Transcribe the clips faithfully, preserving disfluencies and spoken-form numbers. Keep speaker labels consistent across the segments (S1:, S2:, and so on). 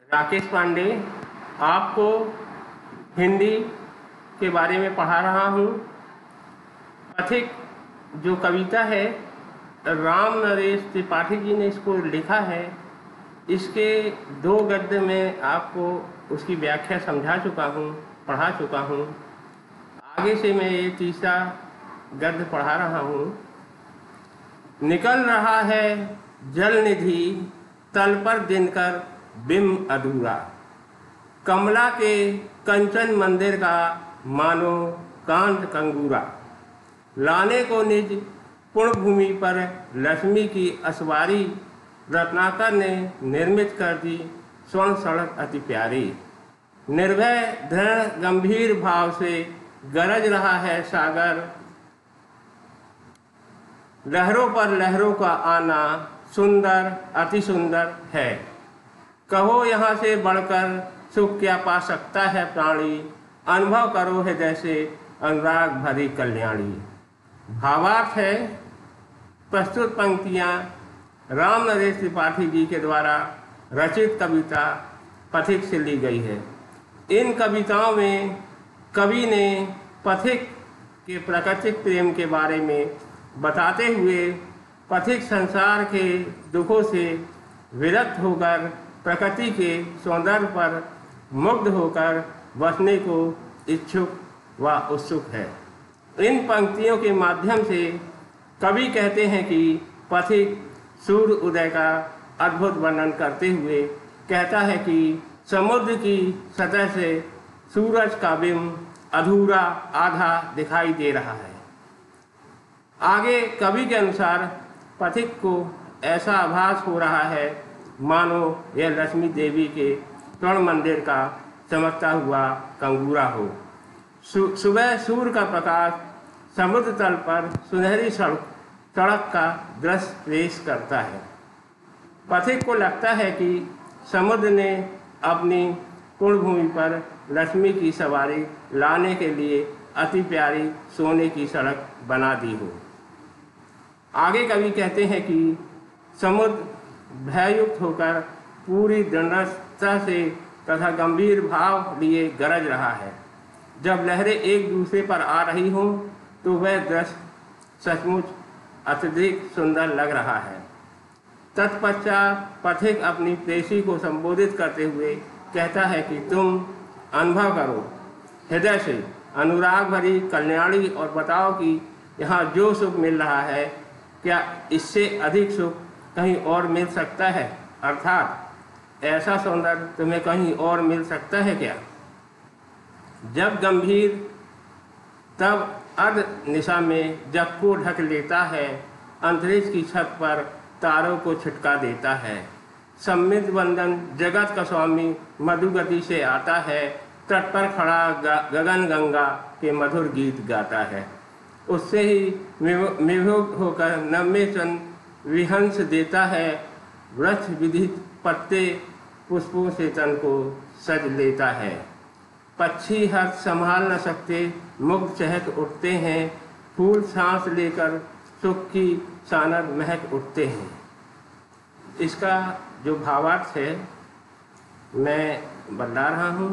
S1: राकेश पांडे आपको हिंदी के बारे में पढ़ा रहा हूँ। पथिक जो कविता है, राम नरेश त्रिपाठी जी ने इसको लिखा है। इसके दो गद्य में आपको उसकी व्याख्या समझा चुका हूँ, पढ़ा चुका हूँ। आगे से मैं ये तीसरा गद्य पढ़ा रहा हूँ। निकल रहा है जल निधि तल पर दिनकर बिंब अधूरा, कमला के कंचन मंदिर का मानो कांत कंगूरा, लाने को निज पुण्य भूमि पर लक्ष्मी की असवारी, रत्नाकर ने निर्मित कर दी स्वर्ण सड़क अति प्यारी। निर्भय दृढ़ गंभीर भाव से गरज रहा है सागर, लहरों पर लहरों का आना सुंदर अति सुंदर है। कहो यहाँ से बढ़कर सुख क्या पा सकता है प्राणी, अनुभव करो हृदय से अनुराग भरी कल्याणी। भावार्थ है, प्रस्तुत पंक्तियाँ राम नरेश त्रिपाठी जी के द्वारा रचित कविता पथिक से ली गई है। इन कविताओं में कवि ने पथिक के प्राकृतिक प्रेम के बारे में बताते हुए पथिक संसार के दुखों से विरक्त होकर प्रकृति के सौंदर्य पर मुग्ध होकर बसने को इच्छुक व उत्सुक है। इन पंक्तियों के माध्यम से कवि कहते हैं कि पथिक सूर्य उदय का अद्भुत वर्णन करते हुए कहता है कि समुद्र की सतह से सूरज का बिंब अधूरा आधा दिखाई दे रहा है। आगे कवि के अनुसार पथिक को ऐसा आभास हो रहा है मानो यह लक्ष्मी देवी के स्वर्ण मंदिर का चमकता हुआ कंगूरा हो। सु, सुबह सूर्य का प्रकाश समुद्र तल पर सुनहरी सड़क सड़क का दृश्य पेश करता है। पथिक को लगता है कि समुद्र ने अपनी पुण्य भूमि पर लक्ष्मी की सवारी लाने के लिए अति प्यारी सोने की सड़क बना दी हो। आगे कवि कहते हैं कि समुद्र भययुक्त होकर पूरी दृढ़ता से तथा गंभीर भाव लिए गरज रहा है। जब लहरें एक दूसरे पर आ रही हों तो वह दृश्य सचमुच अत्यधिक सुंदर लग रहा है। तत्पश्चात पथिक अपनी प्रेसी को संबोधित करते हुए कहता है कि तुम अनुभव करो हृदय से अनुराग भरी कल्याणी और बताओ कि यहाँ जो सुख मिल रहा है क्या इससे अधिक सुख कहीं और मिल सकता है, अर्थात ऐसा सौंदर्य तुम्हें कहीं और मिल सकता है क्या। जब गंभीर तब अर्ध निशा में जग को ढक लेता है, अंतरिक्ष की छत पर तारों को छिटका देता है। सम्मित वंदन जगत का स्वामी मधुगति से आता है, तट पर खड़ा गगन गंगा के मधुर गीत गाता है। उससे ही विभोग होकर नम्य चंद विहंस देता है, वृक्ष विधित पत्ते पुष्पों से तन को सज लेता है। पक्षी हर्ष संभाल न सकते मुग्ध चहक उठते हैं, फूल सांस लेकर सुख की सानर महक उठते हैं। इसका जो भावार्थ है मैं बता रहा हूँ।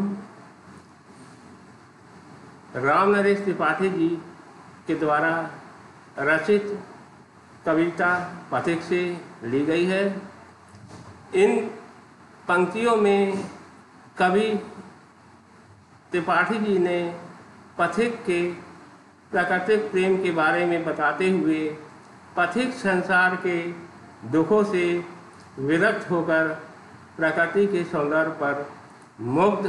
S1: राम नरेश त्रिपाठी जी के द्वारा रचित कविता पथिक से ली गई है। इन पंक्तियों में कवि त्रिपाठी जी ने पथिक के प्राकृतिक प्रेम के बारे में बताते हुए पथिक संसार के दुखों से विरक्त होकर प्रकृति के सौंदर्य पर मुग्ध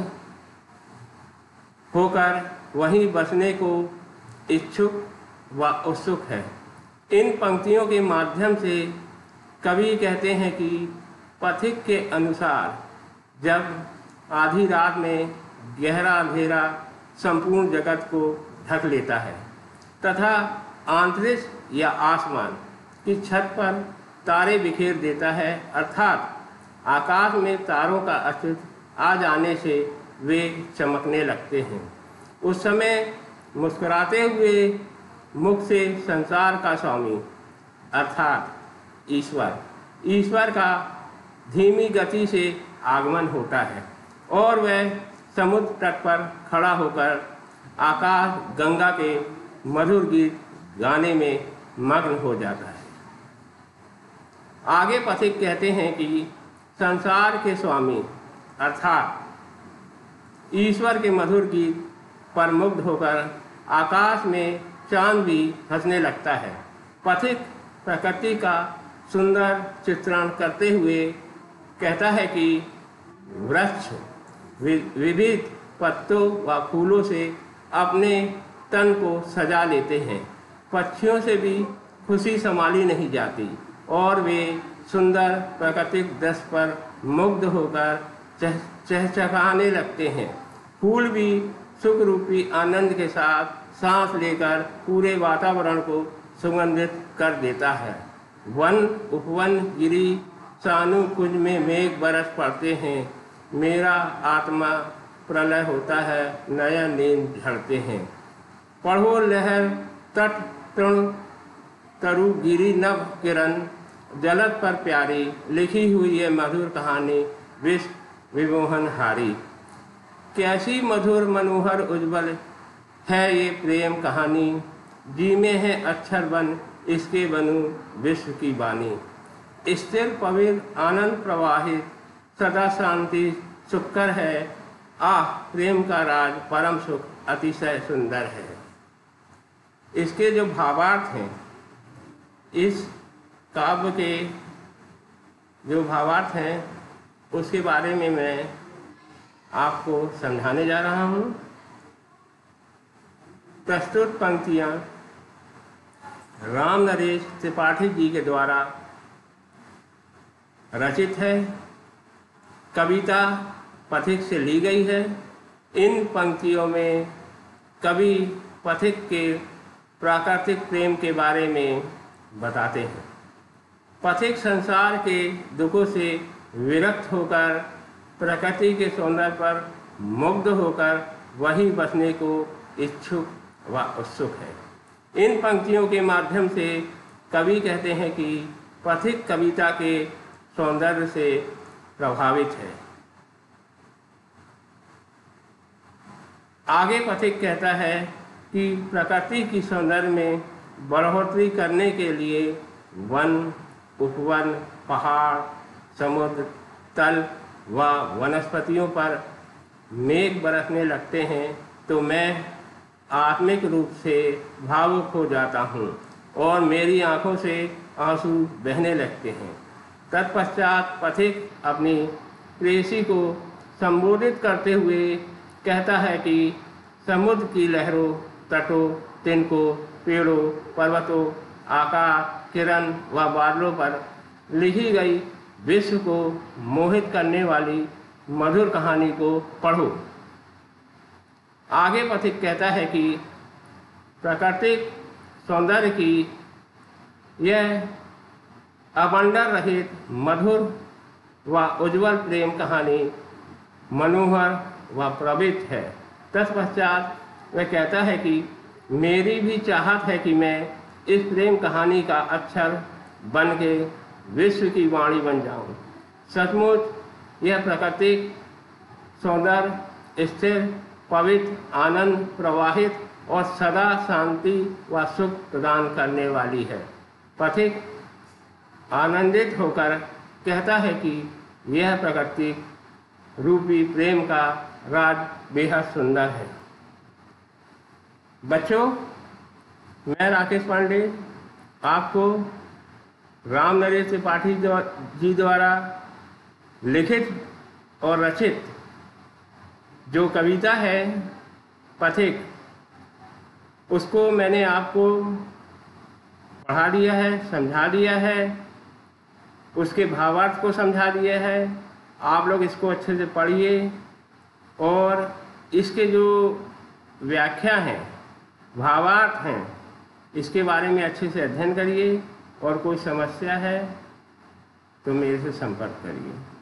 S1: होकर वहीं बसने को इच्छुक व उत्सुक है। इन पंक्तियों के माध्यम से कवि कहते हैं कि पथिक के अनुसार जब आधी रात में गहरा अंधेरा संपूर्ण जगत को ढक लेता है तथा अंतरिक्ष या आसमान की छत पर तारे बिखेर देता है, अर्थात आकाश में तारों का अस्तित्व आ जाने से वे चमकने लगते हैं। उस समय मुस्कुराते हुए मुख से संसार का स्वामी अर्थात ईश्वर ईश्वर का धीमी गति से आगमन होता है और वह समुद्र तट पर खड़ा होकर आकाश गंगा के मधुर गीत गाने में मग्न हो जाता है। आगे पथिक कहते हैं कि संसार के स्वामी अर्थात ईश्वर के मधुर गीत पर मुग्ध होकर आकाश में चांद भी हंसने लगता है। पथिक प्रकृति का सुंदर चित्रण करते हुए कहता है कि वृक्ष विविध पत्तों व फूलों से अपने तन को सजा लेते हैं। पक्षियों से भी खुशी संभाली नहीं जाती और वे सुंदर प्राकृतिक दृश्य पर मुग्ध होकर चह चहचहाने लगते हैं। फूल भी सुख रूपी आनंद के साथ सांस लेकर पूरे वातावरण को सुगंधित कर देता है। वन उपवन गिरी सानु कुंज में मेघ बरस पड़ते हैं। मेरा आत्मा प्रलय होता है, नया नींद झड़ते हैं। पढ़ो लहर तट तृण तरु गिरी नभ किरण जलद पर प्यारी, लिखी हुई ये मधुर कहानी विश्व विमोहन हारी। कैसी मधुर मनोहर उज्ज्वल है ये प्रेम कहानी, जी में है अक्षर बन इसके बनूं विश्व की बानी। स्थिर पवित्र आनंद प्रवाहित सदा शांति सुखकर है, आह प्रेम का राज परम सुख अतिशय सुंदर है। इसके जो भावार्थ हैं, इस काव्य के जो भावार्थ हैं उसके बारे में मैं आपको समझाने जा रहा हूँ। प्रस्तुत पंक्तियाँ राम नरेश त्रिपाठी जी के द्वारा रचित है, कविता पथिक से ली गई है। इन पंक्तियों में कवि पथिक के प्राकृतिक प्रेम के बारे में बताते हैं। पथिक संसार के दुखों से विरक्त होकर प्रकृति के सौंदर्य पर मुग्ध होकर वहीं बसने को इच्छुक व उत्सुक है। इन पंक्तियों के माध्यम से कवि कहते हैं कि पथिक कविता के सौंदर्य से प्रभावित है। आगे पथिक कहता है कि प्रकृति की सौंदर्य में बढ़ोतरी करने के लिए वन उपवन पहाड़ समुद्र तल व वनस्पतियों पर मेघ बरसने लगते हैं तो मैं आत्मिक रूप से भावुक हो जाता हूँ और मेरी आँखों से आंसू बहने लगते हैं। तत्पश्चात पथिक अपनी प्रेयसी को संबोधित करते हुए कहता है कि समुद्र की लहरों तटों तिनकों पेड़ों पर्वतों आकाश किरण व बादलों पर लिखी गई विश्व को मोहित करने वाली मधुर कहानी को पढ़ो। आगे पथिक कहता है कि प्राकृतिक सौंदर्य की यह अबंडर रहित मधुर व उज्ज्वल प्रेम कहानी मनोहर व प्रवित है। तत्पश्चात वह कहता है कि मेरी भी चाहत है कि मैं इस प्रेम कहानी का अक्षर बन के विश्व की वाणी बन जाऊं। सचमुच यह प्राकृतिक सौंदर्य स्थिर पवित्र आनंद प्रवाहित और सदा शांति व सुख प्रदान करने वाली है। पथिक आनंदित होकर कहता है कि यह प्रकृति रूपी प्रेम का राज बेहद सुंदर है। बच्चों, मैं राकेश पांडे आपको राम नरेश त्रिपाठी जी द्वारा लिखित और रचित जो कविता है पथिक, उसको मैंने आपको पढ़ा दिया है, समझा दिया है, उसके भावार्थ को समझा दिया है। आप लोग इसको अच्छे से पढ़िए और इसके जो व्याख्या हैं, भावार्थ हैं, इसके बारे में अच्छे से अध्ययन करिए और कोई समस्या है तो मेरे से संपर्क करिए।